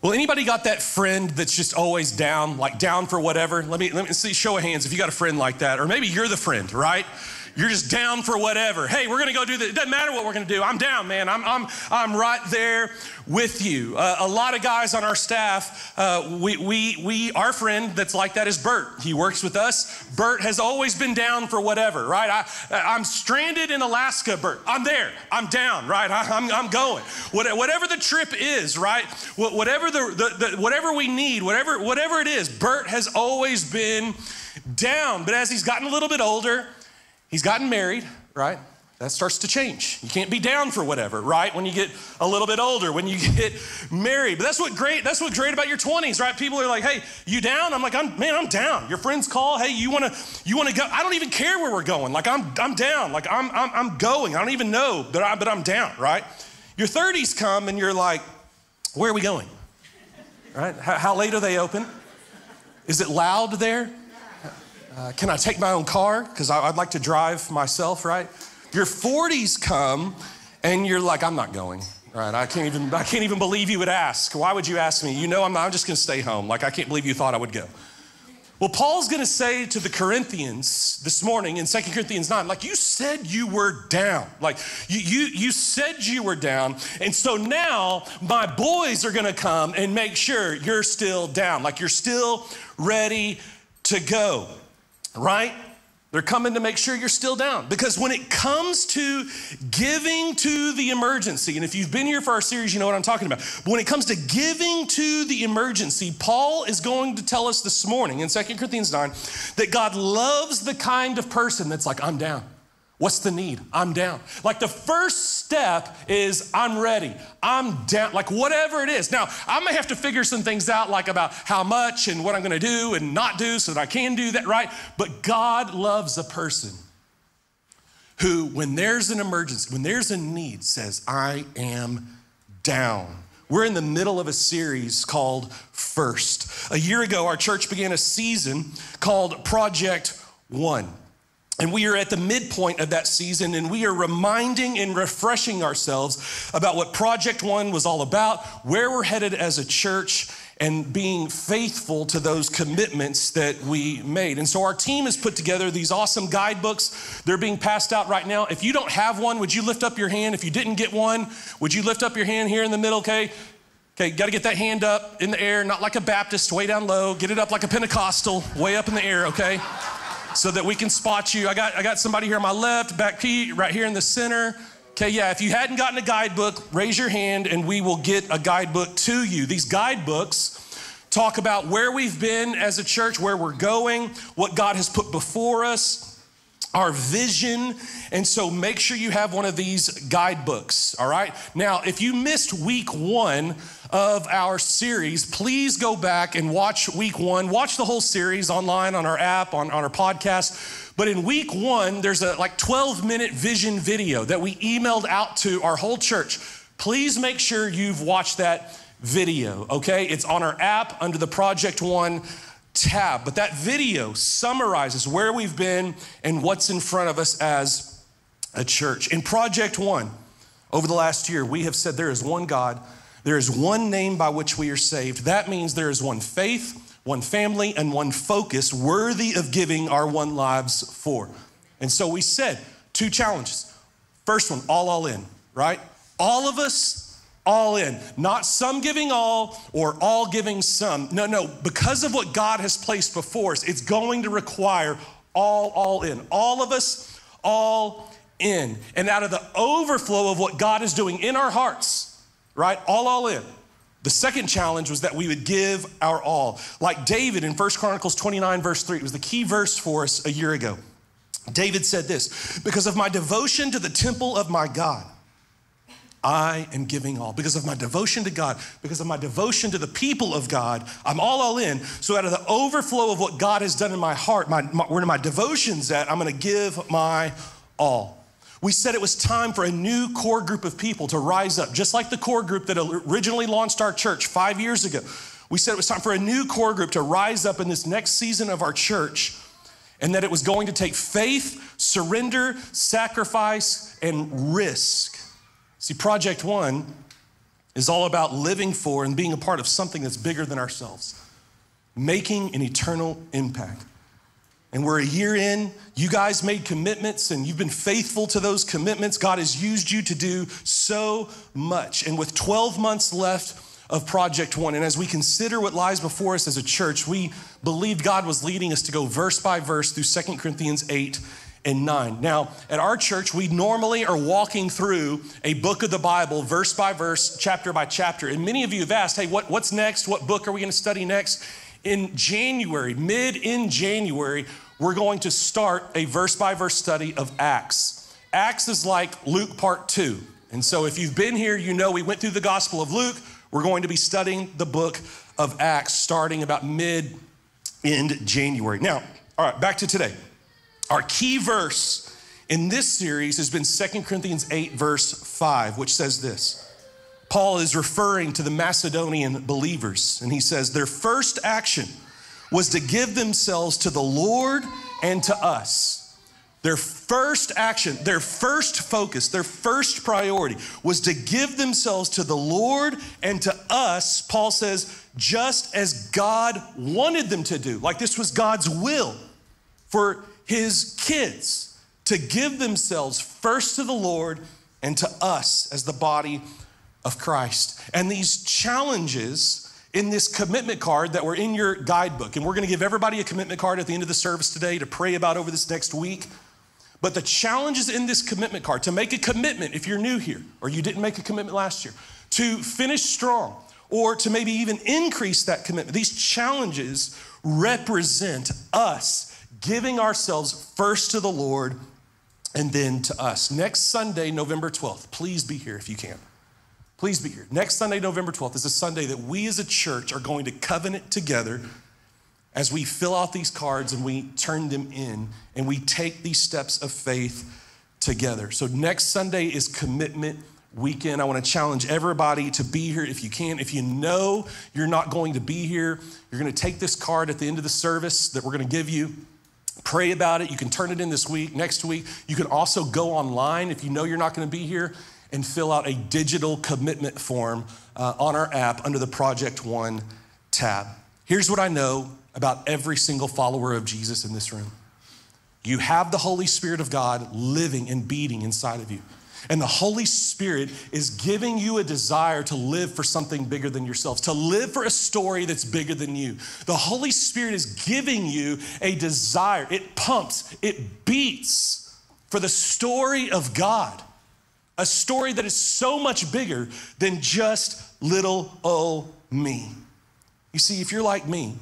Well, anybody got that friend that's just always down, like down for whatever? Let me see, show of hands if you got a friend like that, or maybe you're the friend, right? You're just down for whatever. Hey, we're gonna go do this. It doesn't matter what we're gonna do. I'm down, man. I'm right there with you. A lot of guys on our staff, our friend that's like that is Bert. He works with us. Bert has always been down for whatever, right? I'm stranded in Alaska, Bert. I'm there. I'm down, right? I'm going. Whatever the trip is, right? Whatever whatever we need, whatever it is, Bert has always been down. But as he's gotten a little bit older, he's gotten married, right? That starts to change. You can't be down for whatever, right? When you get a little bit older, when you get married. But that's what's great about your 20s, right? People are like, hey, you down? I'm like, I'm down. Your friends call, hey, you wanna go? I don't even care where we're going. Like I'm down. Like I'm going. I don't even know, but I'm down, right? Your 30s come and you're like, where are we going? Right? How late are they open? Is it loud there? Can I take my own car? Because I'd like to drive myself, right? Your 40s come and you're like, I'm not going, right? I can't even believe you would ask. Why would you ask me? You know I'm just gonna stay home. Like, I can't believe you thought I would go. Well, Paul's gonna say to the Corinthians this morning in 2 Corinthians 9, like, you said you were down. Like, you said you were down. And so now my boys are gonna come and make sure you're still down. Like, you're still ready to go. Right? They're coming to make sure you're still down. Because when it comes to giving to the emergency, and if you've been here for our series, you know what I'm talking about. But when it comes to giving to the emergency, Paul is going to tell us this morning in 2 Corinthians 9 that God loves the kind of person that's like, I'm down. What's the need? I'm down. Like, the first step is I'm ready. I'm down. Like, whatever it is. Now, I may have to figure some things out, like about how much and what I'm going to do and not do so that I can do that, right? But God loves a person who, when there's an emergency, when there's a need, says, I am down. We're in the middle of a series called First. A year ago, our church began a season called Project One. And we are at the midpoint of that season, and we are reminding and refreshing ourselves about what Project One was all about, where we're headed as a church, and being faithful to those commitments that we made. And so our team has put together these awesome guidebooks. They're being passed out right now. If you don't have one, would you lift up your hand? If you didn't get one, would you lift up your hand here in the middle, okay? Okay, got to get that hand up in the air, not like a Baptist, way down low. Get it up like a Pentecostal, way up in the air, okay? So that we can spot you. I got somebody here on my left, back right here in the center. Okay, yeah, if you hadn't gotten a guidebook, raise your hand and we will get a guidebook to you. These guidebooks talk about where we've been as a church, where we're going, what God has put before us, our vision. And so make sure you have one of these guidebooks, all right? Now, if you missed week 1 of our series, please go back and watch week 1. Watch the whole series online on our app, on our podcast. But in week 1, there's a 12-minute vision video that we emailed out to our whole church. Please make sure you've watched that video, okay? It's on our app under the Project One tab. But that video summarizes where we've been and what's in front of us as a church. In Project One, over the last year, we have said there is one God, there is one name by which we are saved. That means there is one faith, one family, and one focus worthy of giving our one lives for. And so we said 2 challenges. First one, all in, right? All of us, all in. Not some giving all or all giving some. No, because of what God has placed before us, it's going to require all in. All of us, all in. And out of the overflow of what God is doing in our hearts, right? All in. The second challenge was that we would give our all. Like David in 1 Chronicles 29, verse 3. It was the key verse for us a year ago. David said this, because of my devotion to the temple of my God, I am giving all. Because of my devotion to God, because of my devotion to the people of God, I'm all in. So out of the overflow of what God has done in my heart, where my devotion's at, I'm gonna give my all. We said it was time for a new core group of people to rise up, just like the core group that originally launched our church 5 years ago. We said it was time for a new core group to rise up in this next season of our church, and that it was going to take faith, surrender, sacrifice, and risk. See, Project One is all about living for and being a part of something that's bigger than ourselves, making an eternal impact. And we're a year in. You guys made commitments and you've been faithful to those commitments. God has used you to do so much. And with 12 months left of Project One, and as we consider what lies before us as a church, we believed God was leading us to go verse by verse through 2 Corinthians 8 and 9. Now, at our church, we normally are walking through a book of the Bible, verse by verse, chapter by chapter. And many of you have asked, hey, what's next? What book are we going to study next? In January, in January, we're going to start a verse by verse study of Acts. Acts is like Luke part 2. And so if you've been here, you know we went through the Gospel of Luke. We're going to be studying the book of Acts starting about end January. Now, all right, back to today. Our key verse in this series has been 2 Corinthians 8, verse 5, which says this. Paul is referring to the Macedonian believers, and he says, their first action was to give themselves to the Lord and to us. Their first action, their first focus, their first priority was to give themselves to the Lord and to us, Paul says, just as God wanted them to do. Like this was God's will for his kids to give themselves first to the Lord and to us as the body of Christ. And these challenges in this commitment card that were in your guidebook, and we're gonna give everybody a commitment card at the end of the service today to pray about over this next week. But the challenges in this commitment card, to make a commitment if you're new here, or you didn't make a commitment last year, to finish strong, or to maybe even increase that commitment. These challenges represent us giving ourselves first to the Lord and then to us. Next Sunday, November 12th, please be here if you can. Please be here. Next Sunday, November 12th, is a Sunday that we as a church are going to covenant together as we fill out these cards and we turn them in and we take these steps of faith together. So next Sunday is commitment weekend. I want to challenge everybody to be here if you can. If you know you're not going to be here, you're going to take this card at the end of the service that we're going to give you. Pray about it. You can turn it in this week, next week. You can also go online if you know you're not going to be here and fill out a digital commitment form on our app under the Project One tab. Here's what I know about every single follower of Jesus in this room. You have the Holy Spirit of God living and beating inside of you. And the Holy Spirit is giving you a desire to live for something bigger than yourselves, to live for a story that's bigger than you. The Holy Spirit is giving you a desire. It pumps, it beats for the story of God, a story that is so much bigger than just little old me. You see, if you're like me,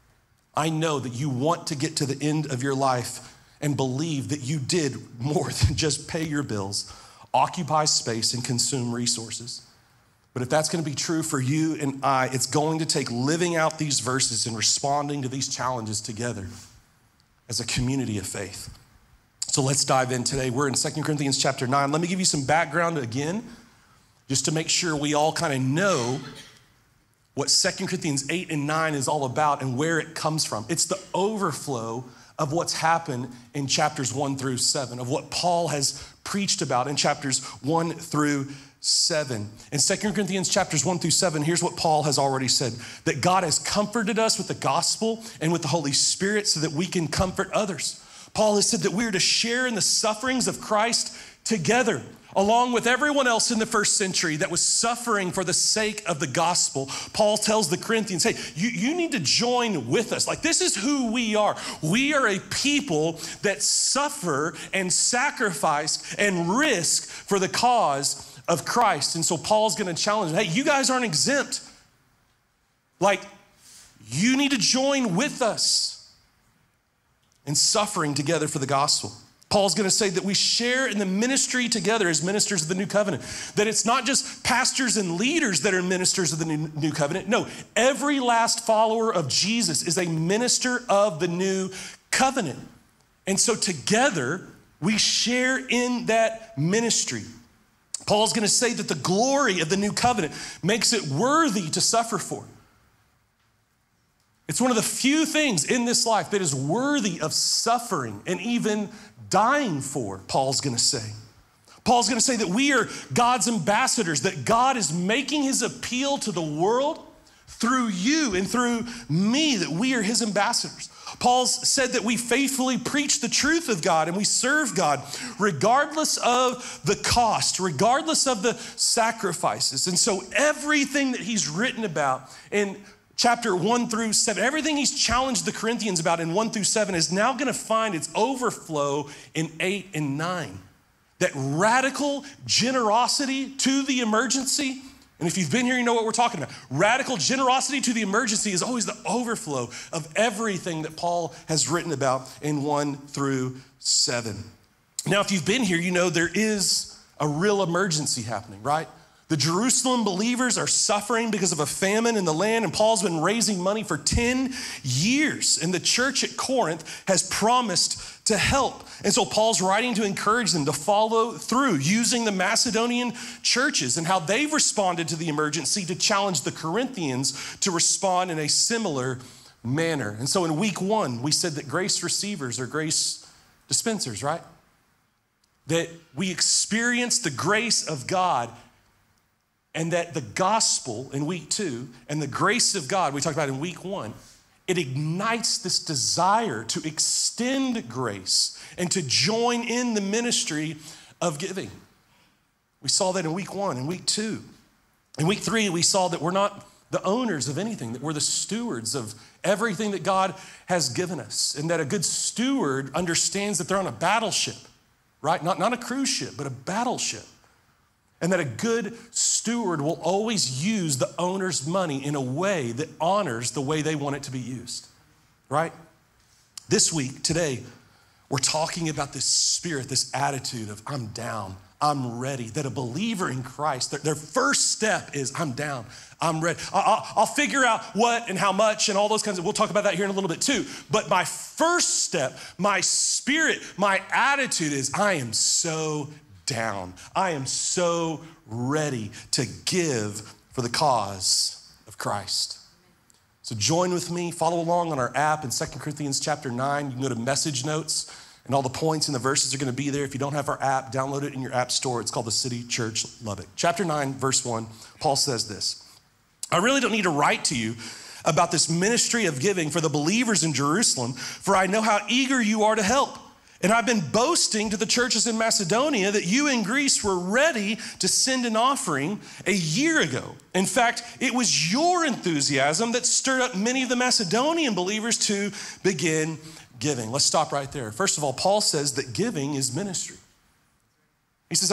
I know that you want to get to the end of your life and believe that you did more than just pay your bills, occupy space, and consume resources. But if that's going to be true for you and I, it's going to take living out these verses and responding to these challenges together as a community of faith. So let's dive in today. We're in 2 Corinthians chapter 9. Let me give you some background again, just to make sure we all kind of know what 2 Corinthians 8 and 9 is all about and where it comes from. It's the overflow of what's happened in chapters 1 through 7, of what Paul has preached about in chapters 1 through 7. In 2 Corinthians chapters 1 through 7, here's what Paul has already said, that God has comforted us with the gospel and with the Holy Spirit so that we can comfort others. Paul has said that we're to share in the sufferings of Christ together, along with everyone else in the first century that was suffering for the sake of the gospel. Paul tells the Corinthians, hey, you need to join with us. Like, this is who we are. We are a people that suffer and sacrifice and risk for the cause of Christ. And so Paul's going to challenge them, hey, you guys aren't exempt. Like, you need to join with us in suffering together for the gospel. Paul's going to say that we share in the ministry together as ministers of the new covenant, that it's not just pastors and leaders that are ministers of the new covenant. No, every last follower of Jesus is a minister of the new covenant. And so together we share in that ministry. Paul's going to say that the glory of the new covenant makes it worthy to suffer for. It's one of the few things in this life that is worthy of suffering and even dying for, Paul's going to say. Paul's going to say that we are God's ambassadors, that God is making his appeal to the world through you and through me, that we are his ambassadors. Paul's said that we faithfully preach the truth of God and we serve God regardless of the cost, regardless of the sacrifices. And so everything that he's written about in chapter 1 through 7, everything he's challenged the Corinthians about in 1 through 7 is now going to find its overflow in 8 and 9. That radical generosity to the emergency. And if you've been here, you know what we're talking about. Radical generosity to the emergency is always the overflow of everything that Paul has written about in 1 through 7. Now, if you've been here, you know there is a real emergency happening, right? The Jerusalem believers are suffering because of a famine in the land, and Paul's been raising money for 10 years. And the church at Corinth has promised to help. And so Paul's writing to encourage them to follow through, using the Macedonian churches and how they've responded to the emergency to challenge the Corinthians to respond in a similar manner. And so in week 1, we said that grace receivers are grace dispensers, right? That we experience the grace of God, and that the gospel in week 2 and the grace of God we talked about in week 1, it ignites this desire to extend grace and to join in the ministry of giving. We saw that in week 1 and week 2. In week 3, we saw that we're not the owners of anything, that we're the stewards of everything that God has given us, and that a good steward understands that they're on a battleship, right? Not a cruise ship, but a battleship. And that a good steward will always use the owner's money in a way that honors the way they want it to be used, right? This week, today, we're talking about this spirit, this attitude of I'm down, I'm ready. That a believer in Christ, their first step is I'm down, I'm ready. I'll figure out what and how much and all those kinds of, we'll talk about that here in a little bit too. But my first step, my spirit, my attitude is I am so down. I am so ready to give for the cause of Christ. So join with me, follow along on our app in 2 Corinthians chapter 9. You can go to message notes and all the points and the verses are going to be there. If you don't have our app, download it in your app store. It's called the City Church Lubbock. Chapter 9, verse 1, Paul says this: I really don't need to write to you about this ministry of giving for the believers in Jerusalem, for I know how eager you are to help. And I've been boasting to the churches in Macedonia that you in Greece were ready to send an offering a year ago. In fact, it was your enthusiasm that stirred up many of the Macedonian believers to begin giving. Let's stop right there. First of all, Paul says that giving is ministry. He says,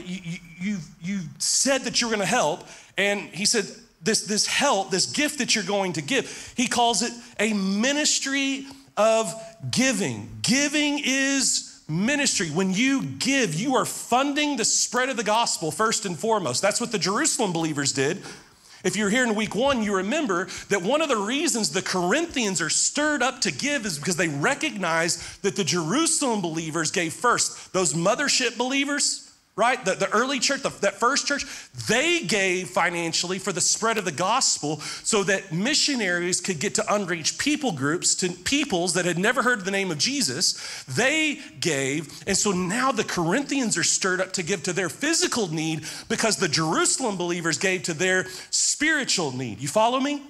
you said that you were going to help, and he said, this help, this gift that you're going to give, he calls it a ministry of giving. Giving is ministry. When you give, you are funding the spread of the gospel first and foremost. That's what the Jerusalem believers did. If you're here in week 1, you remember that one of the reasons the Corinthians are stirred up to give is because they recognize that the Jerusalem believers gave first. Those mothership believers, right? The early church, that first church, they gave financially for the spread of the gospel so that missionaries could get to unreached people groups, to peoples that had never heard the name of Jesus. They gave, and so now the Corinthians are stirred up to give to their physical need because the Jerusalem believers gave to their spiritual need. You follow me?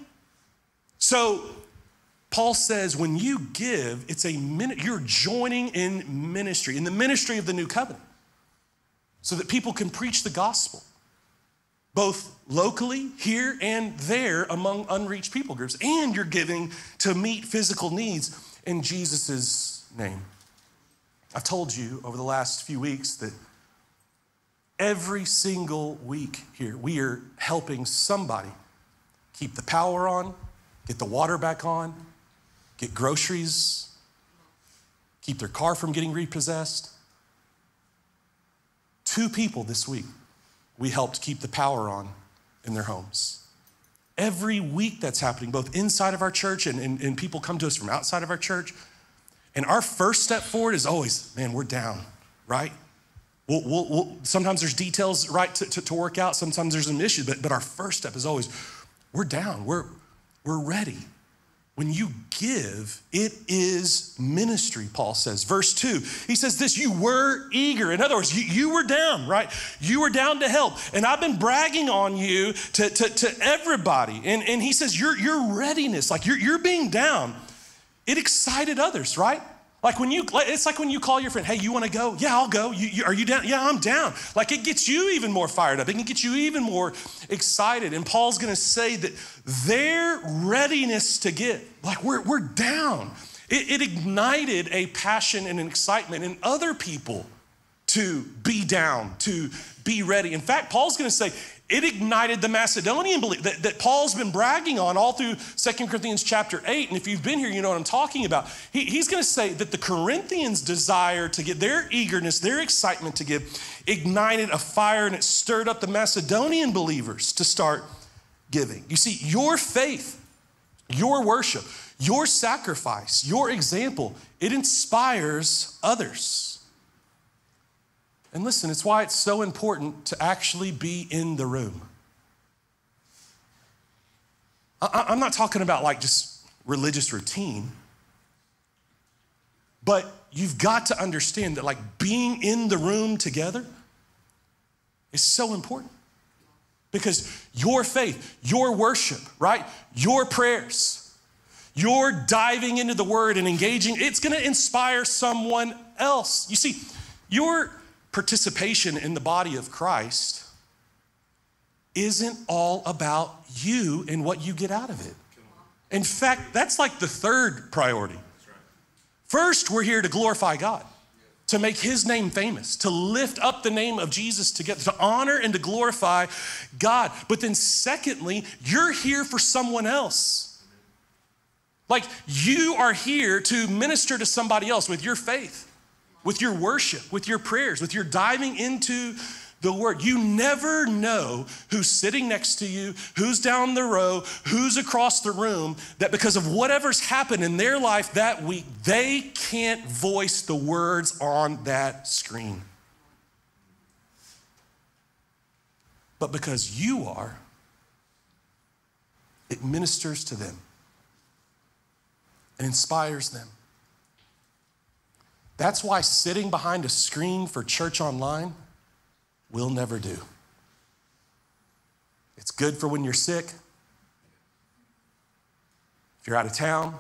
So Paul says when you give, you're joining in ministry, in the ministry of the new covenant, so that people can preach the gospel, both locally, here and there among unreached people groups. And you're giving to meet physical needs in Jesus' name. I've told you over the last few weeks that every single week here, we are helping somebody keep the power on, get the water back on, get groceries, keep their car from getting repossessed. 2 people this week, we helped keep the power on in their homes. Every week that's happening, both inside of our church and people come to us from outside of our church. And our first step forward is always, man, we're down, right? We'll sometimes there's details, right, to work out. Sometimes there's an issue, but our first step is always, we're down, we're ready. when you give, it is ministry, Paul says. Verse 2, he says this, you were eager. In other words, you were down, right? You were down to help. And I've been bragging on you to everybody. And he says your readiness, like you're being down, it excited others, right? Like it's like when you call your friend, hey, you want to go? Yeah, I'll go. Are you down? Yeah, I'm down. Like it gets you even more fired up. It can get you even more excited. And Paul's going to say that their readiness to give, like we're down. It ignited a passion and an excitement in other people to be down, to be ready. In fact, Paul's going to say it ignited the Macedonian belief that Paul's been bragging on all through 2 Corinthians chapter 8. And if you've been here, you know what I'm talking about. He's going to say that the Corinthians' desire to give, their eagerness, their excitement to give, ignited a fire and it stirred up the Macedonian believers to start giving. You see, your faith, your worship, your sacrifice, your example, it inspires others. And listen, it's why it's so important to actually be in the room. I'm not talking about like just religious routine, but you've got to understand that like being in the room together is so important. Because your faith, your worship, right? Your prayers, your diving into the word and engaging, it's gonna inspire someone else. You see, your participation in the body of Christ isn't all about you and what you get out of it. In fact, that's like the third priority. First, we're here to glorify God, to make his name famous, to lift up the name of Jesus together, to honor and to glorify God. But then secondly, you're here for someone else. Like you are here to minister to somebody else with your faith, with your worship, with your prayers, with your diving into the word. You never know who's sitting next to you, who's down the row, who's across the room, that because of whatever's happened in their life that week, they can't voice the words on that screen. But because you are, it ministers to them and inspires them. That's why sitting behind a screen for church online will never do. It's good for when you're sick, if you're out of town,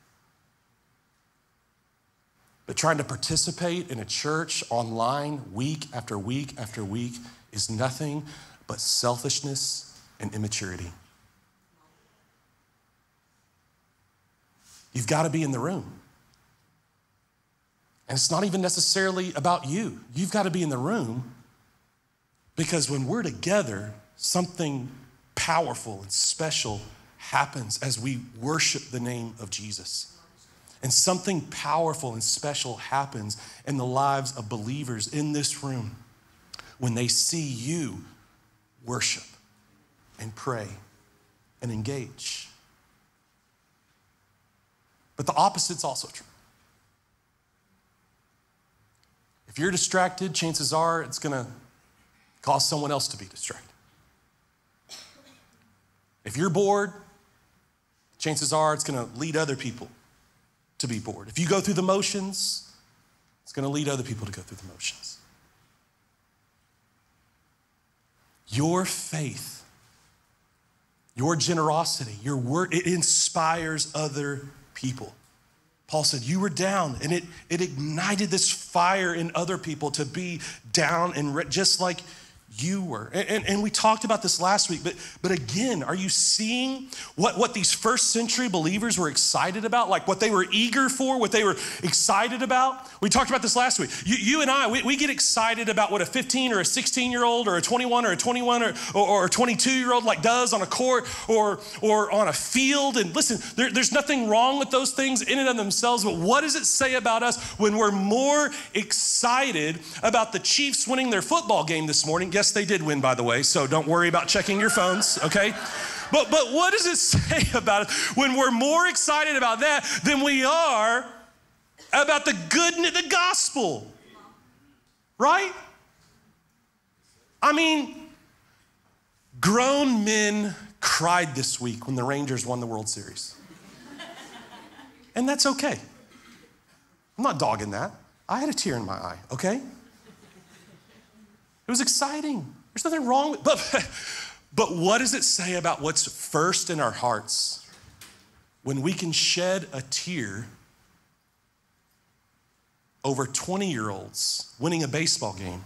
but trying to participate in a church online week after week after week is nothing but selfishness and immaturity. You've got to be in the room. And it's not even necessarily about you. You've got to be in the room because when we're together, something powerful and special happens as we worship the name of Jesus. And something powerful and special happens in the lives of believers in this room when they see you worship and pray and engage. But the opposite's also true. If you're distracted, chances are it's going to cause someone else to be distracted. If you're bored, chances are it's going to lead other people to be bored. If you go through the motions, it's going to lead other people to go through the motions. Your faith, your generosity, your word, it inspires other people. Paul said, you were down, and it ignited this fire in other people to be down and just like you were. And we talked about this last week, but again, are you seeing what these first century believers were excited about? Like what they were eager for, what they were excited about? We talked about this last week. You and I, we get excited about what a 15 or a 16-year-old or a 21 or a 21 or a 22-year-old like does on a court or on a field. And listen, there's nothing wrong with those things in and of themselves, but what does it say about us when we're more excited about the Chiefs winning their football game this morning? Yes, they did win, by the way, so don't worry about checking your phones, okay? But what does it say about us when we're more excited about that than we are about the goodness, the gospel, right? I mean, grown men cried this week when the Rangers won the World Series. And that's okay. I'm not dogging that. I had a tear in my eye, okay? It was exciting. There's nothing wrong with it. But what does it say about what's first in our hearts when we can shed a tear over 20-year-olds winning a baseball game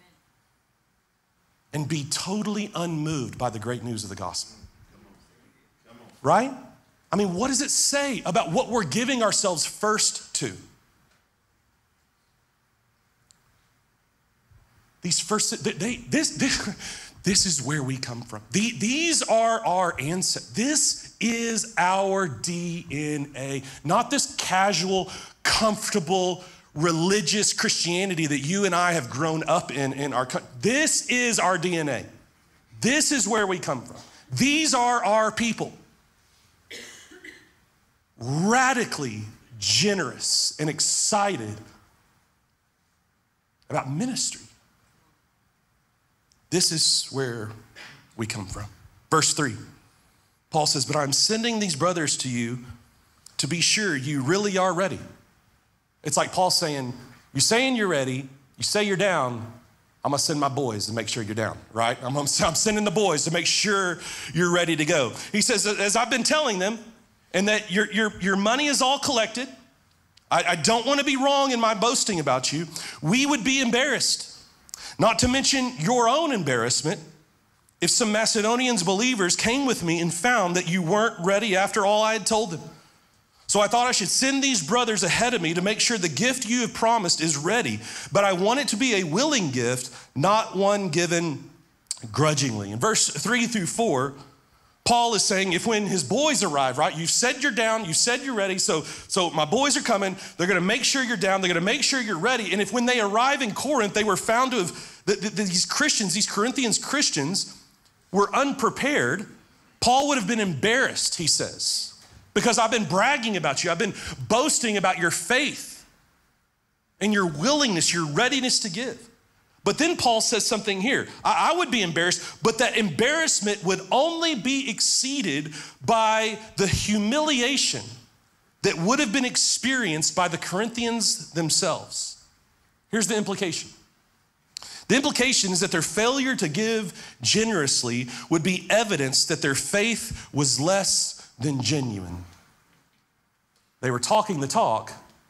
and be totally unmoved by the great news of the gospel? Right? I mean, what does it say about what we're giving ourselves first to? These first, this is where we come from. These are our ancestors. This is our DNA, not this casual, comfortable, religious Christianity that you and I have grown up in our country. This is our DNA. This is where we come from. These are our people. Radically generous and excited about ministry. This is where we come from. Verse 3, Paul says, but I'm sending these brothers to you to be sure you really are ready. It's like Paul saying, you're saying you're ready, you say you're down, I'm gonna send my boys to make sure you're down, right? I'm sending the boys to make sure you're ready to go. He says, as I've been telling them, and that your money is all collected, I don't wanna be wrong in my boasting about you, we would be embarrassed. Not to mention your own embarrassment if some Macedonian believers came with me and found that you weren't ready after all I had told them. So I thought I should send these brothers ahead of me to make sure the gift you have promised is ready, but I want it to be a willing gift, not one given grudgingly. In verse 3 through 4, Paul is saying if when his boys arrive, right, you said you're down, you said you're ready, so my boys are coming, they're gonna make sure you're down, they're gonna make sure you're ready, and if when they arrive in Corinth, they were found to have, these Christians, these Corinthians Christians were unprepared, Paul would have been embarrassed, he says, because I've been bragging about you, I've been boasting about your faith and your willingness, your readiness to give. But then Paul says something here. I would be embarrassed, but that embarrassment would only be exceeded by the humiliation that would have been experienced by the Corinthians themselves. Here's the implication. The implication is that their failure to give generously would be evidence that their faith was less than genuine. They were talking the talk,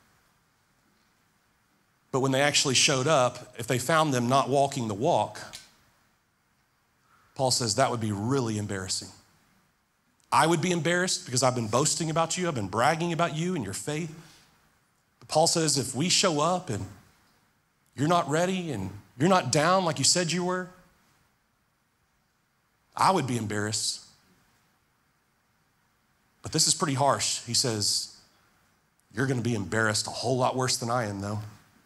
but when they actually showed up, if they found them not walking the walk, Paul says that would be really embarrassing. I would be embarrassed because I've been boasting about you, I've been bragging about you and your faith. But Paul says if we show up and you're not ready and you're not down like you said you were, I would be embarrassed. But this is pretty harsh. He says, you're gonna be embarrassed a whole lot worse than I am though.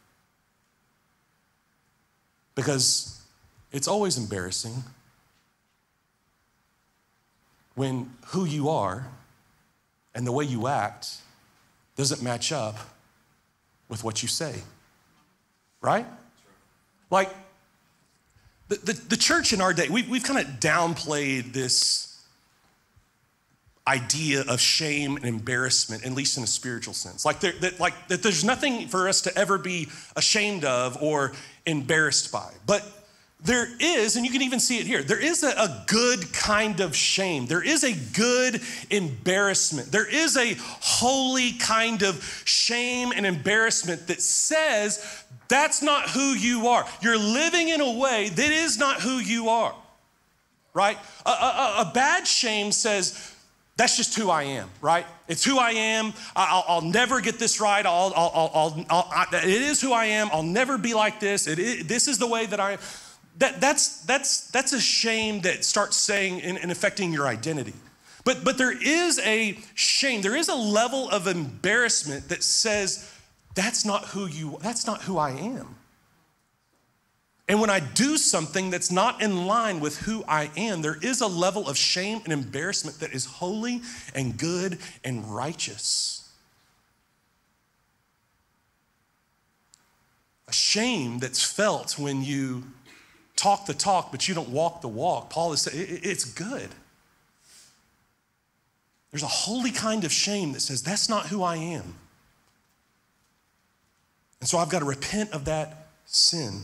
Because it's always embarrassing when who you are and the way you act doesn't match up with what you say, right? Like the church in our day, we've kind of downplayed this idea of shame and embarrassment, at least in a spiritual sense. Like that there's nothing for us to ever be ashamed of or embarrassed by. But there is, and you can even see it here, there is a good kind of shame. There is a good embarrassment. There is a holy kind of shame and embarrassment that says that's not who you are. You're living in a way that is not who you are, right? A bad shame says, that's just who I am, right? It's who I am. I'll never get this right. It is who I am. I'll never be like this. This is the way that I am. That's a shame that starts saying and affecting your identity. But there is a shame. There is a level of embarrassment that says that's not who I am. And when I do something that's not in line with who I am, there is a level of shame and embarrassment that is holy and good and righteous. A shame that's felt when you talk the talk, but you don't walk the walk. Paul is saying it's good. There's a holy kind of shame that says, that's not who I am. And so I've got to repent of that sin.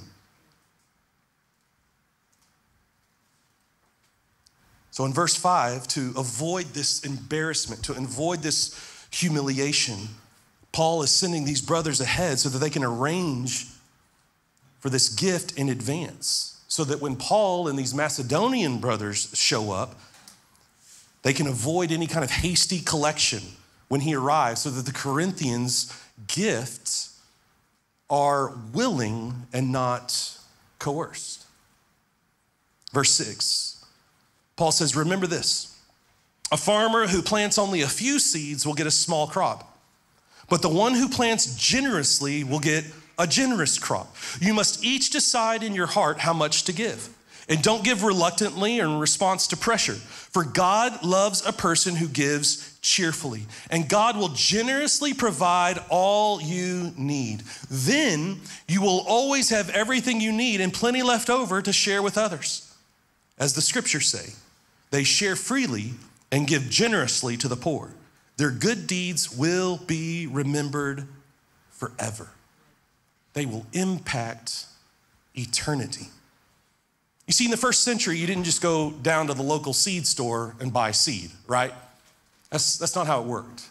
So in verse 5, to avoid this embarrassment, to avoid this humiliation, Paul is sending these brothers ahead so that they can arrange for this gift in advance, so that when Paul and these Macedonian brothers show up, they can avoid any kind of hasty collection when he arrives, so that the Corinthians' gifts are willing and not coerced. Verse 6. Paul says, remember this, a farmer who plants only a few seeds will get a small crop, but the one who plants generously will get a generous crop. You must each decide in your heart how much to give, and don't give reluctantly or in response to pressure, for God loves a person who gives cheerfully, and God will generously provide all you need. Then you will always have everything you need and plenty left over to share with others. As the scriptures say, they share freely and give generously to the poor. Their good deeds will be remembered forever. They will impact eternity. You see, in the first century, you didn't just go down to the local seed store and buy seed, right? That's not how it worked.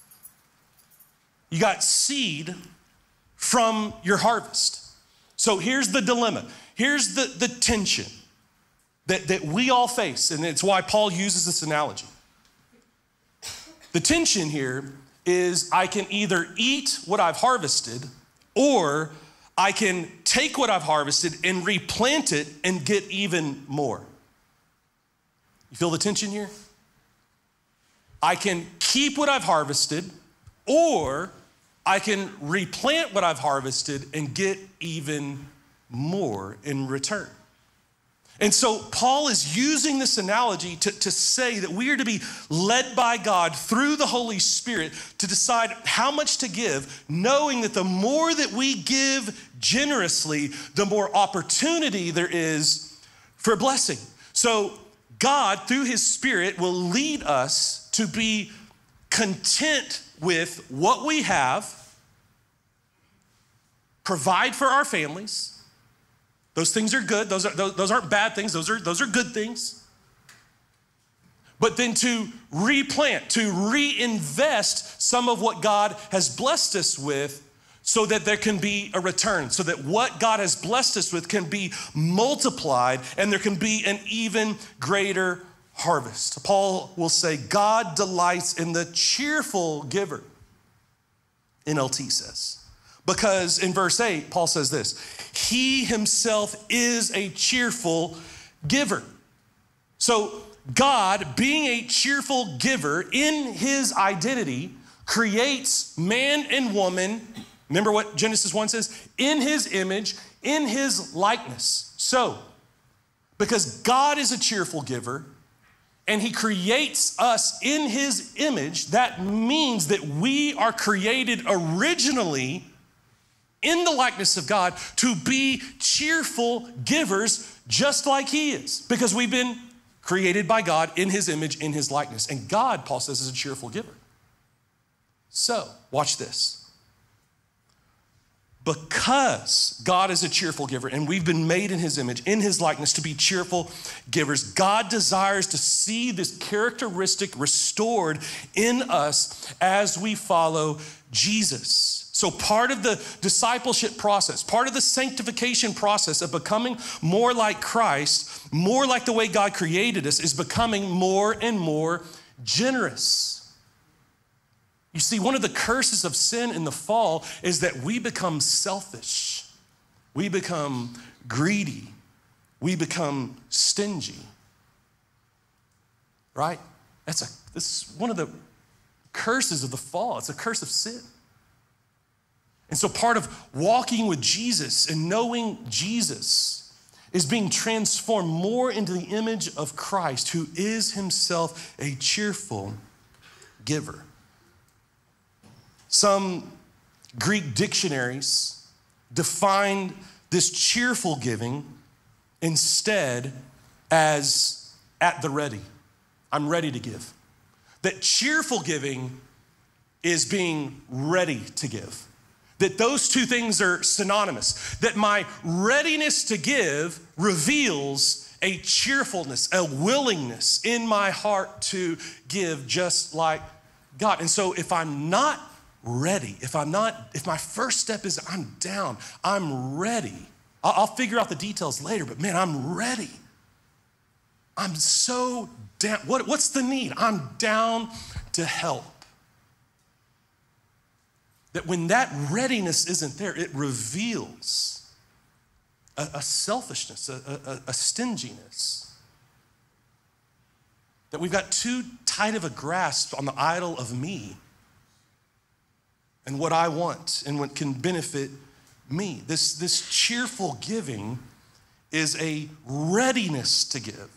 You got seed from your harvest. So here's the dilemma. Here's the tension that we all face, and it's why Paul uses this analogy. The tension here is I can either eat what I've harvested, or I can take what I've harvested and replant it and get even more. You feel the tension here? I can keep what I've harvested, or I can replant what I've harvested and get even more in return. And so Paul is using this analogy to say that we are to be led by God through the Holy Spirit to decide how much to give, knowing that the more that we give generously, the more opportunity there is for blessing. So God, through his Spirit, will lead us to be content with what we have, provide for our families. Those things are good. Those aren't bad things. Those are good things. But then to replant, to reinvest some of what God has blessed us with so that there can be a return, so that what God has blessed us with can be multiplied and there can be an even greater harvest. Paul will say, God delights in the cheerful giver, NLT says. Because in verse 8, Paul says this, he himself is a cheerful giver. So God, being a cheerful giver in his identity, creates man and woman, remember what Genesis 1 says, in his image, in his likeness. So, because God is a cheerful giver, and he creates us in his image, that means that we are created originally in the likeness of God to be cheerful givers just like he is, because we've been created by God in his image, in his likeness. And God, Paul says, is a cheerful giver. So, watch this. Because God is a cheerful giver and we've been made in his image, in his likeness to be cheerful givers, God desires to see this characteristic restored in us as we follow Jesus. So part of the discipleship process, part of the sanctification process of becoming more like Christ, more like the way God created us, is becoming more and more generous. You see, one of the curses of sin in the fall is that we become selfish. We become greedy. We become stingy. Right? This is one of the curses of the fall. It's a curse of sin. And so part of walking with Jesus and knowing Jesus is being transformed more into the image of Christ, who is himself a cheerful giver. Some Greek dictionaries define this cheerful giving instead as at the ready. I'm ready to give. That cheerful giving is being ready to give. That those two things are synonymous. That my readiness to give reveals a cheerfulness, a willingness in my heart to give just like God. And so if I'm not ready, if my first step is I'm down, I'm ready. I'll figure out the details later, but man, I'm ready. I'm so down. What's the need? I'm down to help. That when that readiness isn't there, it reveals a selfishness, a stinginess. That we've got too tight of a grasp on the idol of me and what I want and what can benefit me. This cheerful giving is a readiness to give.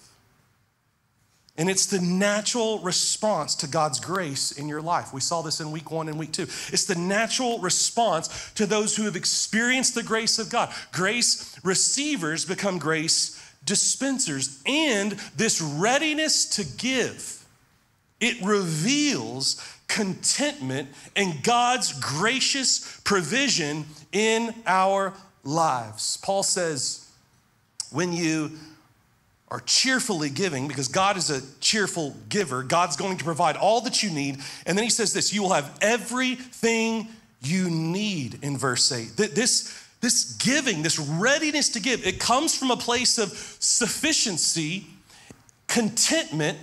And it's the natural response to God's grace in your life. We saw this in week 1 and week 2. It's the natural response to those who have experienced the grace of God. Grace receivers become grace dispensers. And this readiness to give, it reveals contentment and God's gracious provision in our lives. Paul says, when you are cheerfully giving, because God is a cheerful giver, God's going to provide all that you need. And then he says this, you will have everything you need in verse 8. This giving, this readiness to give, it comes from a place of sufficiency, contentment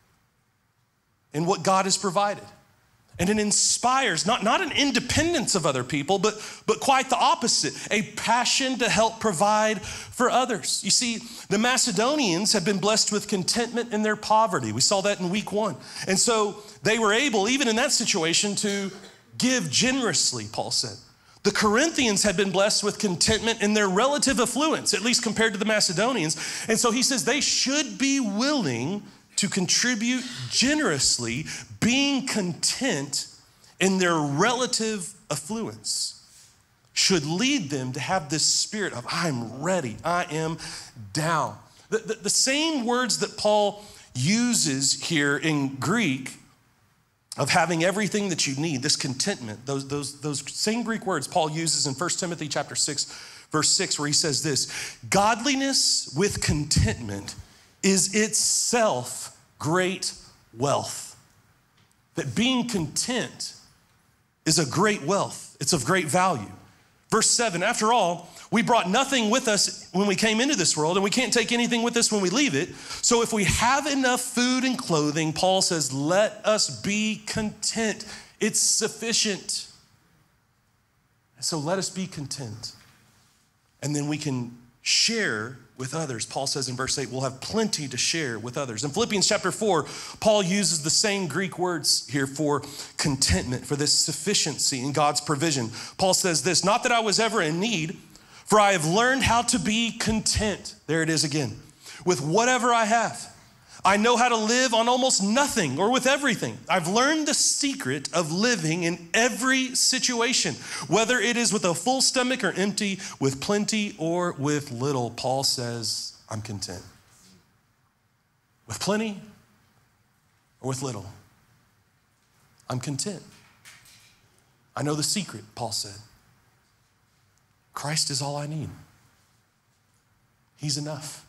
in what God has provided. And it inspires not an independence of other people, but quite the opposite, a passion to help provide for others. You see, the Macedonians have been blessed with contentment in their poverty. We saw that in week 1. And so they were able, even in that situation, to give generously, Paul said. The Corinthians had been blessed with contentment in their relative affluence, at least compared to the Macedonians. And so he says they should be willing to contribute generously, being content in their relative affluence, should lead them to have this spirit of, I'm ready, I am down. The same words that Paul uses here in Greek of having everything that you need, this contentment, those same Greek words Paul uses in 1 Timothy chapter 6, verse 6, where he says this, godliness with contentment is itself great wealth. That being content is a great wealth. It's of great value. Verse 7, after all, we brought nothing with us when we came into this world, and we can't take anything with us when we leave it. So if we have enough food and clothing, Paul says, let us be content. It's sufficient. So let us be content. And then we can share with others. Paul says in verse 8, we'll have plenty to share with others. In Philippians chapter 4, Paul uses the same Greek words here for contentment, for this sufficiency in God's provision. Paul says this, not that I was ever in need, for I have learned how to be content. There it is again. With whatever I have. I know how to live on almost nothing or with everything. I've learned the secret of living in every situation, whether it is with a full stomach or empty, with plenty or with little. Paul says, I'm content. With plenty or with little. I'm content. I know the secret, Paul said. Christ is all I need. He's enough.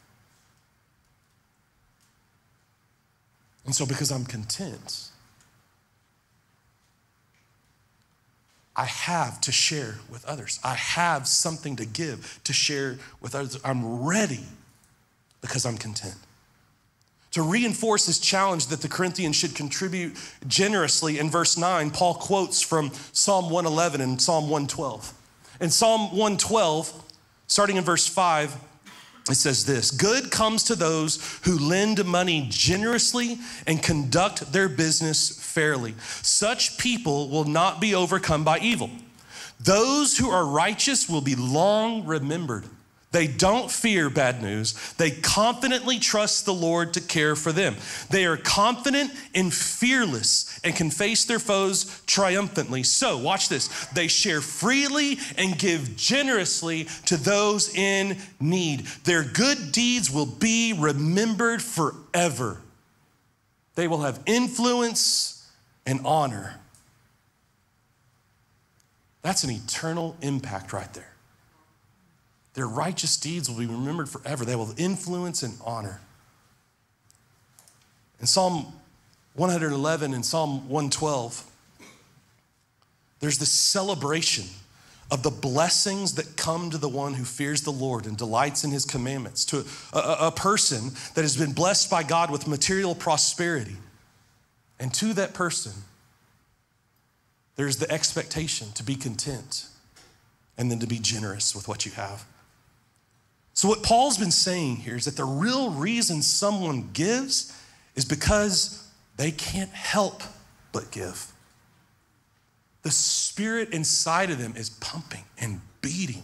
And so because I'm content, I have to share with others. I have something to give, to share with others. I'm ready because I'm content. To reinforce this challenge that the Corinthians should contribute generously, in verse 9, Paul quotes from Psalm 111 and Psalm 112. In Psalm 112, starting in verse 5, it says this, good comes to those who lend money generously and conduct their business fairly. Such people will not be overcome by evil. Those who are righteous will be long remembered. They don't fear bad news. They confidently trust the Lord to care for them. They are confident and fearless and can face their foes triumphantly. So, watch this. They share freely and give generously to those in need. Their good deeds will be remembered forever. They will have influence and honor. That's an eternal impact right there. Their righteous deeds will be remembered forever. They will have influence and honor. In Psalm 111 and Psalm 112, there's this celebration of the blessings that come to the one who fears the Lord and delights in his commandments, to a person that has been blessed by God with material prosperity. And to that person, there's the expectation to be content and then to be generous with what you have. So what Paul's been saying here is that the real reason someone gives is because they can't help but give. The spirit inside of them is pumping and beating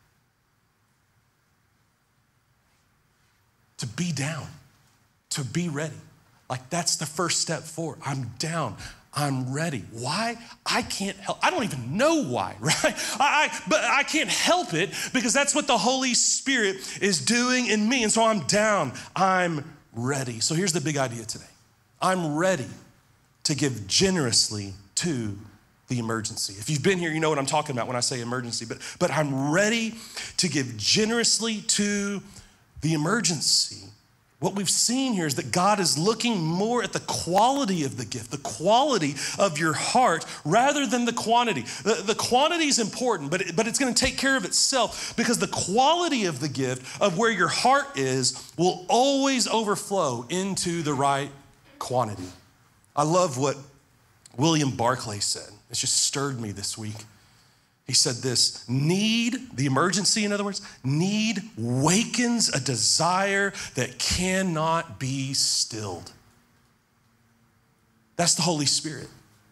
to be down, to be ready. Like that's the first step forward. I'm down. I'm ready. Why? I can't help. I don't even know why, right? But I can't help it because that's what the Holy Spirit is doing in me. And so I'm down. I'm ready. So here's the big idea today. I'm ready to give generously to the emergency. If you've been here, you know what I'm talking about when I say emergency, but I'm ready to give generously to the emergency. What we've seen here is that God is looking more at the quality of the gift, the quality of your heart, rather than the quantity. The quantity is important, but it's going to take care of itself because the quality of the gift, of where your heart is, will always overflow into the right quantity. I love what William Barclay said. It's just stirred me this week. He said this: need, the emergency in other words, need wakens a desire that cannot be stilled. That's the Holy Spirit.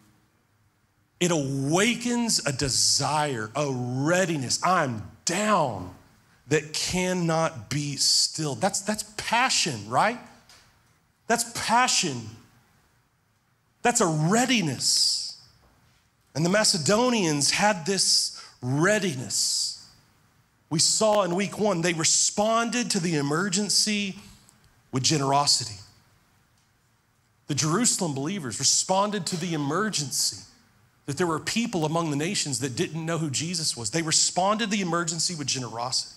It awakens a desire, a readiness. I'm down that cannot be stilled. That's passion, right? That's passion. That's a readiness. And the Macedonians had this readiness. We saw in week 1, they responded to the emergency with generosity. The Jerusalem believers responded to the emergency that there were people among the nations that didn't know who Jesus was. They responded to the emergency with generosity.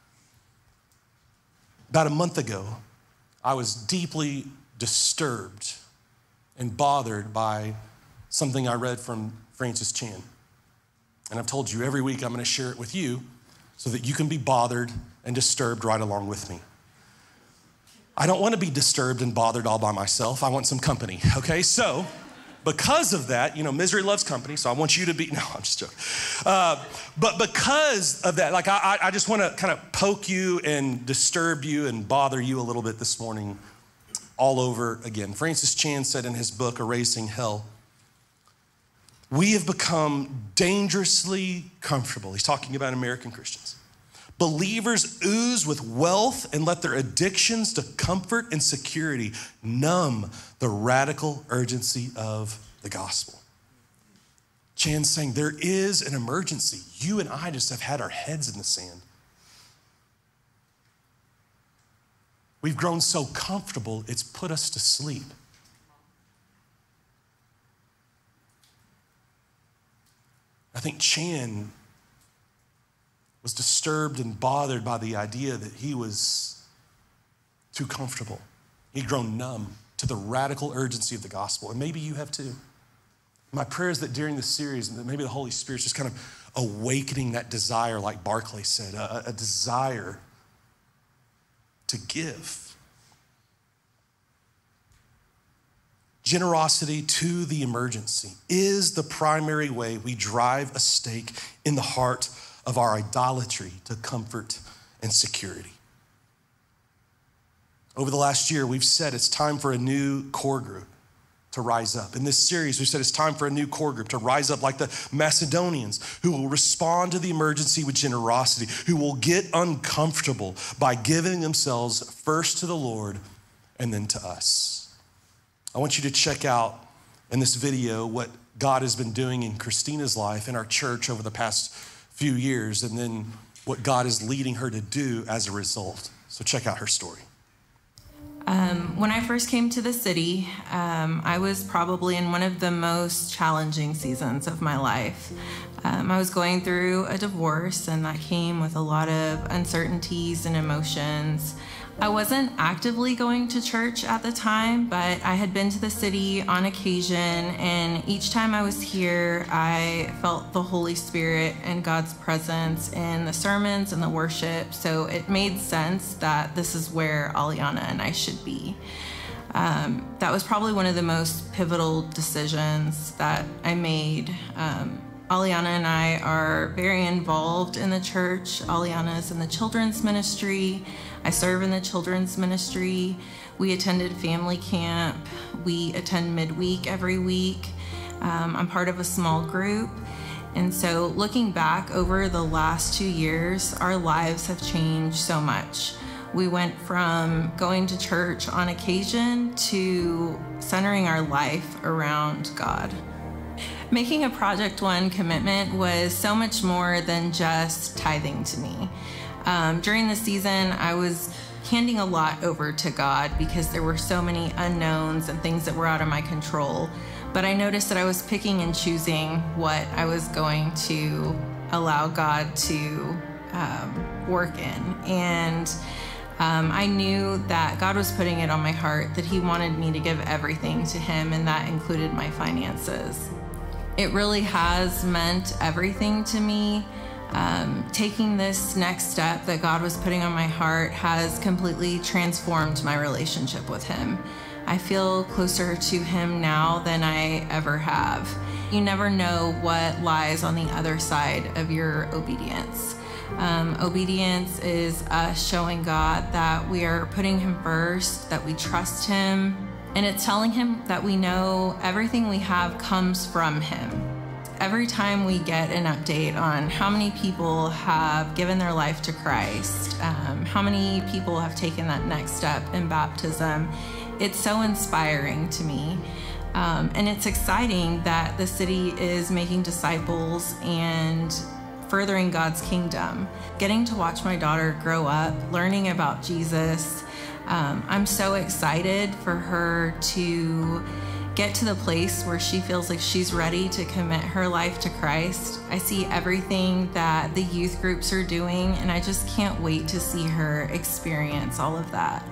About a month ago, I was deeply disturbed and bothered by something I read from Francis Chan. And I've told you every week I'm going to share it with you so that you can be bothered and disturbed right along with me. I don't want to be disturbed and bothered all by myself. I want some company, okay? So because of that, you know, misery loves company, so I want you to be, no, I'm just joking. But because of that, like I just want to kind of poke you and disturb you and bother you a little bit this morning all over again. Francis Chan said in his book, Erasing Hell, we have become dangerously comfortable. He's talking about American Christians. Believers ooze with wealth and let their addictions to comfort and security numb the radical urgency of the gospel. Chan's saying there is an emergency. You and I just have had our heads in the sand. We've grown so comfortable, it's put us to sleep. I think Chan was disturbed and bothered by the idea that he was too comfortable. He'd grown numb to the radical urgency of the gospel, and maybe you have too. My prayer is that during this series, and that maybe the Holy Spirit's just kind of awakening that desire, like Barclay said, a desire to give. Generosity to the emergency is the primary way we drive a stake in the heart of our idolatry to comfort and security. Over the last year, we've said it's time for a new core group to rise up. In this series, we said it's time for a new core group to rise up like the Macedonians, who will respond to the emergency with generosity, who will get uncomfortable by giving themselves first to the Lord and then to us. I want you to check out in this video what God has been doing in Christina's life in our church over the past few years, and then what God is leading her to do as a result. So check out her story. When I first came to the city, I was probably in one of the most challenging seasons of my life. I was going through a divorce, and that came with a lot of uncertainties and emotions. I wasn't actively going to church at the time, but I had been to the city on occasion, and each time I was here, I felt the Holy Spirit and God's presence in the sermons and the worship, so it made sense that this is where Aliana and I should be. That was probably one of the most pivotal decisions that I made. Aliana and I are very involved in the church. Aliana is in the children's ministry. I serve in the children's ministry. We attended family camp. We attend midweek every week. I'm part of a small group. And so looking back over the last 2 years, our lives have changed so much. We went from going to church on occasion to centering our life around God. Making a Project One commitment was so much more than just tithing to me. During the season, I was handing a lot over to God because there were so many unknowns and things that were out of my control. But I noticed that I was picking and choosing what I was going to allow God to work in. And I knew that God was putting it on my heart that He wanted me to give everything to Him, and that included my finances. It really has meant everything to me. Taking this next step that God was putting on my heart has completely transformed my relationship with Him. I feel closer to Him now than I ever have. You never know what lies on the other side of your obedience. Obedience is us showing God that we are putting Him first, that we trust Him, and it's telling Him that we know everything we have comes from Him. Every time we get an update on how many people have given their life to Christ, how many people have taken that next step in baptism, it's so inspiring to me. And it's exciting that the city is making disciples and furthering God's kingdom. Getting to watch my daughter grow up, learning about Jesus, I'm so excited for her to get to the place where she feels like she's ready to commit her life to Christ. I see everything that the youth groups are doing, and I just can't wait to see her experience all of that.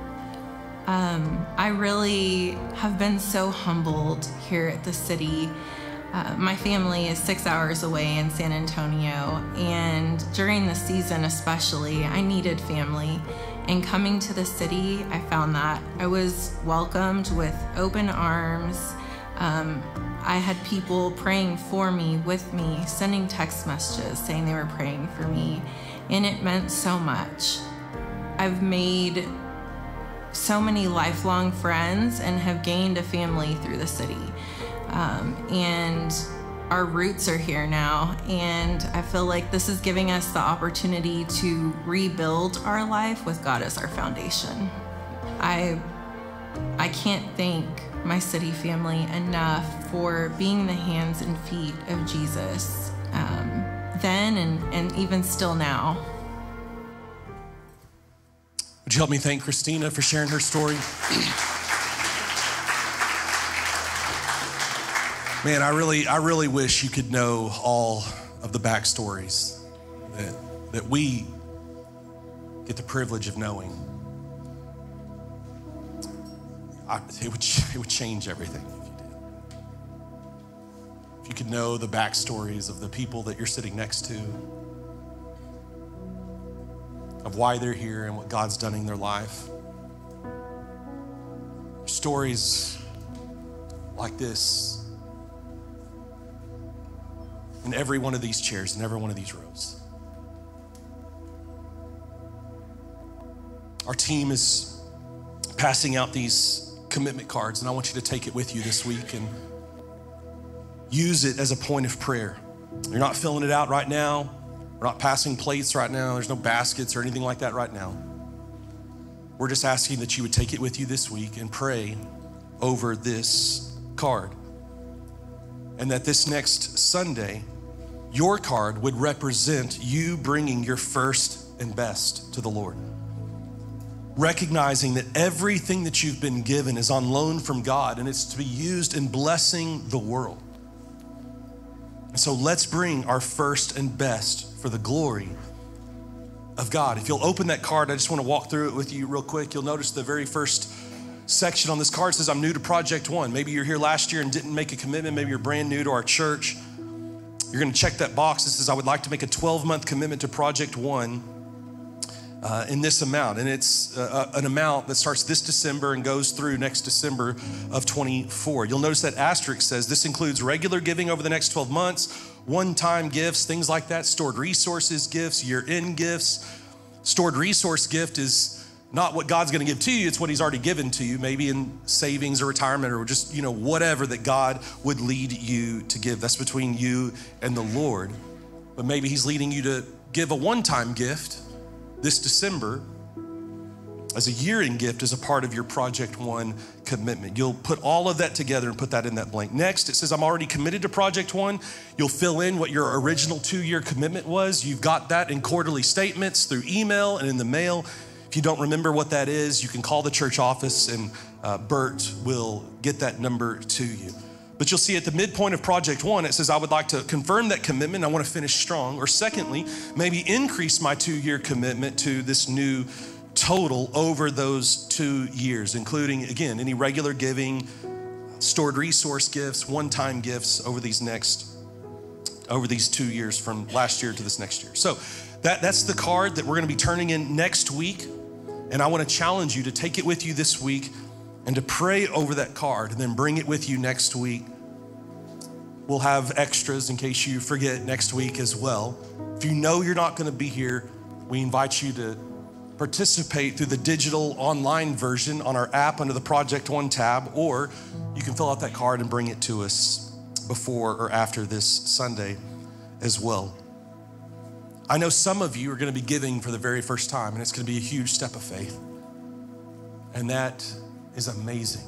I really have been so humbled here at the city. My family is 6 hours away in San Antonio, and during the season especially, I needed family. And coming to the city, I found that. I was welcomed with open arms. I had people praying for me, with me, sending text messages saying they were praying for me, and it meant so much. I've made so many lifelong friends and have gained a family through the city. And our roots are here now, and I feel like this is giving us the opportunity to rebuild our life with God as our foundation. I can't thank my city family enough for being the hands and feet of Jesus, then and even still now. Would you help me thank Christina for sharing her story? Man, I really wish you could know all of the backstories that we get the privilege of knowing. It would change everything if you did. If you could know the backstories of the people that you're sitting next to, of why they're here and what God's done in their life. Stories like this in every one of these chairs, in every one of these rows. Our team is passing out these commitment cards, and I want you to take it with you this week and use it as a point of prayer. You're not filling it out right now. We're not passing plates right now. There's no baskets or anything like that right now. We're just asking that you would take it with you this week and pray over this card. And that this next Sunday, your card would represent you bringing your first and best to the Lord. recognizing that everything that you've been given is on loan from God and it's to be used in blessing the world. And so let's bring our first and best for the glory of God. If you'll open that card, I just want to walk through it with you real quick. You'll notice the very first section on this card says, I'm new to Project One. Maybe you're here last year and didn't make a commitment. Maybe you're brand new to our church. You're going to check that box that says, I would like to make a 12-month commitment to Project One in this amount. And it's an amount that starts this December and goes through next December of 24. You'll notice that asterisk says this includes regular giving over the next 12 months, one-time gifts, things like that, stored resources gifts, year-end gifts. Stored resource gift is not what God's going to give to you, it's what he's already given to you, maybe in savings or retirement or just, whatever that God would lead you to give. That's between you and the Lord. But maybe he's leading you to give a one-time gift this December as a year-end gift as a part of your Project One commitment. You'll put all of that together and put that in that blank. Next, it says, I'm already committed to Project One. You'll fill in what your original 2-year commitment was. You've got that in quarterly statements through email and in the mail. If you don't remember what that is, you can call the church office and Bert will get that number to you. But you'll see at the midpoint of Project One, it says, I would like to confirm that commitment. I want to finish strong. Or secondly, maybe increase my 2-year commitment to this new total over those 2 years, including, again, any regular giving, stored resource gifts, one-time gifts over these 2 years from last year to this next year. So that's the card that we're going to be turning in next week. And I want to challenge you to take it with you this week and to pray over that card and then bring it with you next week. We'll have extras in case you forget next week as well. If you know you're not going to be here, we invite you to participate through the digital online version on our app under the Project One tab, or you can fill out that card and bring it to us before or after this Sunday as well. I know some of you are going to be giving for the very first time, and it's going to be a huge step of faith. And that is amazing.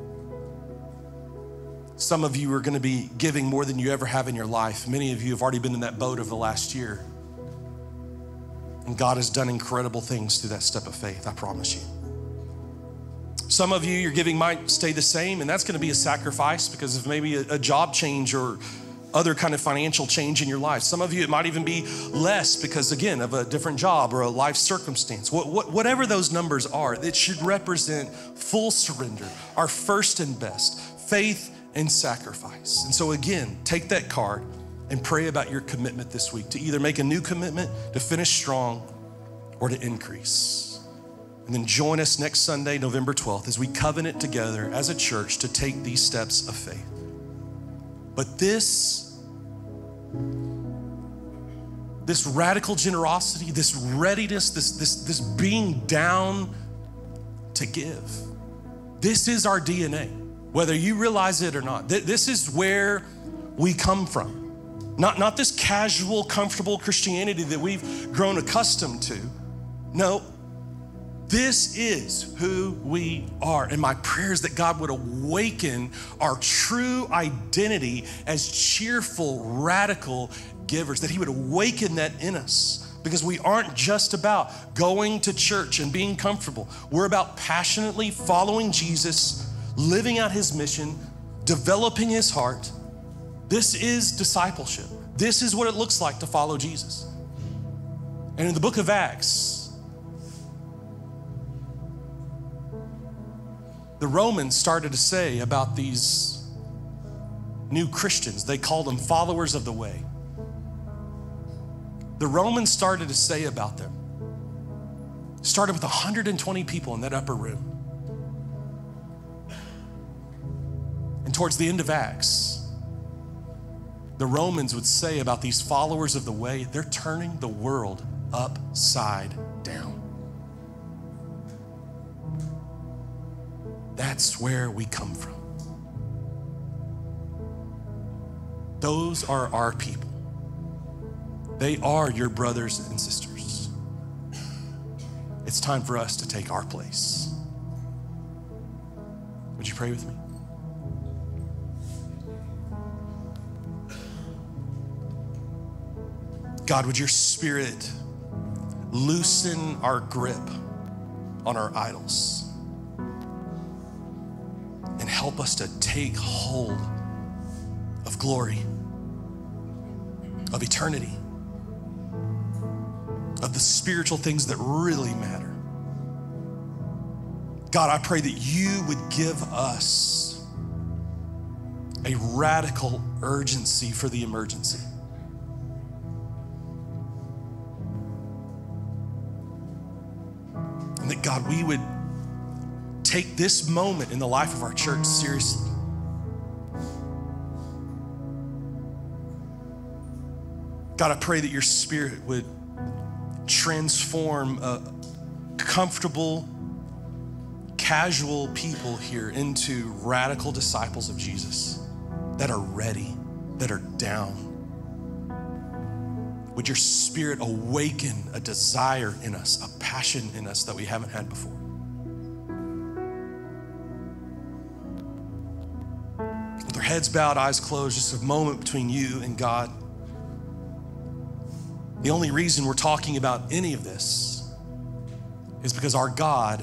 Some of you are going to be giving more than you ever have in your life. Many of you have already been in that boat over the last year. And God has done incredible things through that step of faith, I promise you. Some of you, your giving might stay the same, and that's going to be a sacrifice because of maybe a job change or other kind of financial change in your life. Some of you, it might even be less because, again, of a different job or a life circumstance. Whatever those numbers are, it should represent full surrender, our first and best, faith and sacrifice. And so again, take that card and pray about your commitment this week to either make a new commitment, to finish strong, or to increase. And then join us next Sunday, November 12th, as we covenant together as a church to take these steps of faith. But this radical generosity, this readiness, this being down to give, this is our DNA, whether you realize it or not. This is where we come from. Not this casual, comfortable Christianity that we've grown accustomed to. No, this is who we are. And my prayer is that God would awaken our true identity as cheerful, radical givers, that he would awaken that in us. Because we aren't just about going to church and being comfortable. We're about passionately following Jesus, living out his mission, developing his heart. This is discipleship. This is what it looks like to follow Jesus. And in the book of Acts, the Romans started to say about these new Christians, they called them followers of the way. The Romans started to say about them, started with 120 people in that upper room. And towards the end of Acts, the Romans would say about these followers of the way, they're turning the world upside down. That's where we come from. Those are our people. They are your brothers and sisters. It's time for us to take our place. Would you pray with me? God, would your Spirit loosen our grip on our idols and help us to take hold of glory, of eternity, of the spiritual things that really matter. God, I pray that you would give us a radical urgency for the emergency. And that, God, we would take this moment in the life of our church seriously. God, I pray that your Spirit would transform a comfortable, casual people here into radical disciples of Jesus that are ready, that are down. Would your Spirit awaken a desire in us, a passion in us that we haven't had before? With our heads bowed, eyes closed, just a moment between you and God. The only reason we're talking about any of this is because our God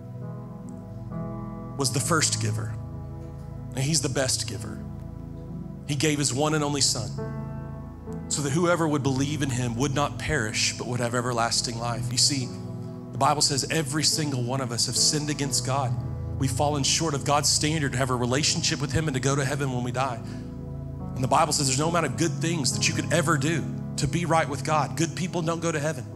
was the first giver, and he's the best giver. He gave his one and only Son so that whoever would believe in him would not perish, but would have everlasting life. You see, the Bible says every single one of us have sinned against God. We've fallen short of God's standard to have a relationship with him and to go to heaven when we die. And the Bible says there's no amount of good things that you could ever do to be right with God. Good people don't go to heaven.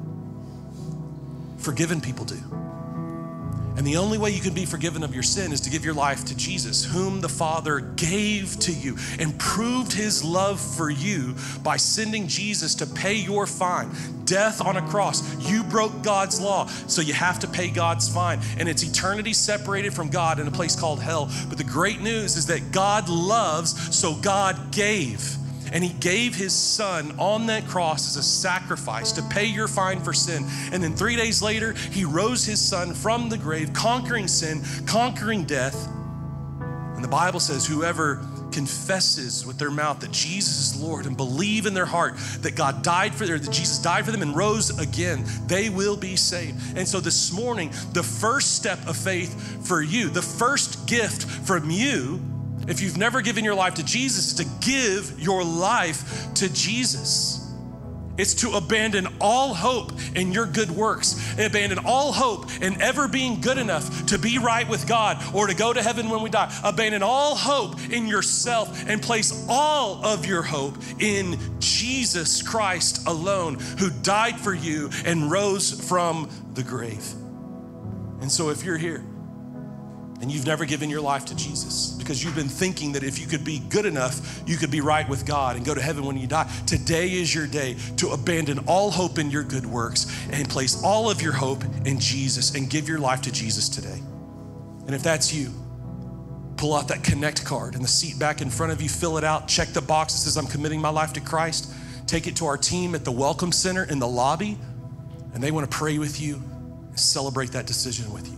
Forgiven people do. And the only way you can be forgiven of your sin is to give your life to Jesus, whom the Father gave to you and proved his love for you by sending Jesus to pay your fine. Death on a cross. You broke God's law, so you have to pay God's fine. And it's eternity separated from God in a place called hell. But the great news is that God loves, so God gave. And he gave his Son on that cross as a sacrifice to pay your fine for sin. And then 3 days later, he rose his Son from the grave, conquering sin, conquering death. And the Bible says whoever confesses with their mouth that Jesus is Lord and believe in their heart that God died for them, that Jesus died for them and rose again, they will be saved. And so this morning, the first step of faith for you, the first gift from you, if you've never given your life to Jesus, is to give your life to Jesus. It's to abandon all hope in your good works, and abandon all hope in ever being good enough to be right with God or to go to heaven when we die. Abandon all hope in yourself and place all of your hope in Jesus Christ alone, who died for you and rose from the grave. And so if you're here and you've never given your life to Jesus because you've been thinking that if you could be good enough, you could be right with God and go to heaven when you die, today is your day to abandon all hope in your good works and place all of your hope in Jesus and give your life to Jesus today. And if that's you, pull out that Connect card in the seat back in front of you, fill it out, check the box that says I'm committing my life to Christ, take it to our team at the Welcome Center in the lobby, and they want to pray with you and celebrate that decision with you.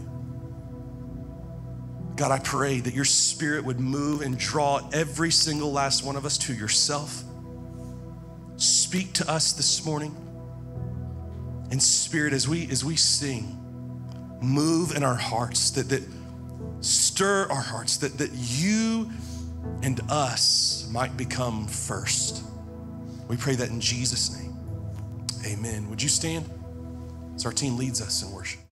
God, I pray that your Spirit would move and draw every single last one of us to yourself. Speak to us this morning. And Spirit, as we sing, move in our hearts, that stir our hearts, that you and us might become first. We pray that in Jesus' name. Amen. Would you stand as our team leads us in worship?